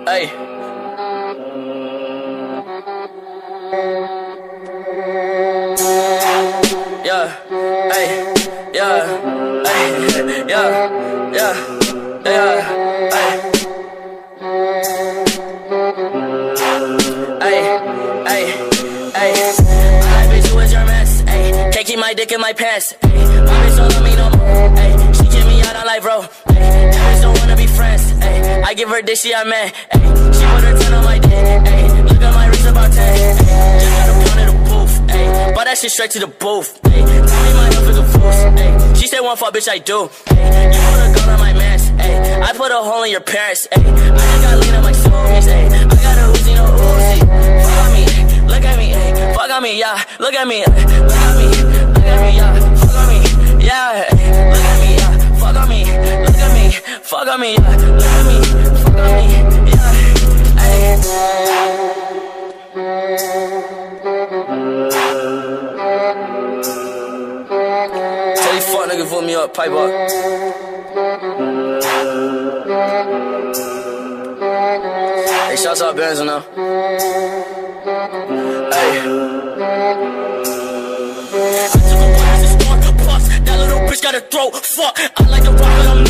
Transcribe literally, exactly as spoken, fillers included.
Hey. Yeah, hey, yeah, hey, yeah, yeah, yeah, hey. Hey, hey, hey. My bitch, you was your mess, hey. Can't keep my dick in my pants, hey. My bitch don't love me no more, hey. She kick me out on life, bro, hey. That bitch don't wanna be friends, hey. I give her dick, she a man, hey. She put her ten on my dick, hey. Look at my wrist about ten, hey. Just got a pound of the booth, hey. Bought that shit straight to the booth, hey. Tell me my love is a fool, hey. She said one fuck, bitch, I do, hey. You put a gun on my mans, hey. I put a hole in your parents, hey. I just got lean on my soulmates, hey. I got a Uzi, no Uzi. Fuck on me, look at me, hey. Fuck on me, yeah. Look at me, look at me, look at me, yeah. Fuck on me, yeah. Look at me, yeah. Fuck on me, look at me, fuck on me, yeah. Look at me, fuck on me, yeah. Hey. Tell you fuck nigga, vote me up, pipe up. Hey, shouts out Benzo now. Hey. I took a one as a star, plus that little bitch got a throat. Fuck, I like the rock, but I'm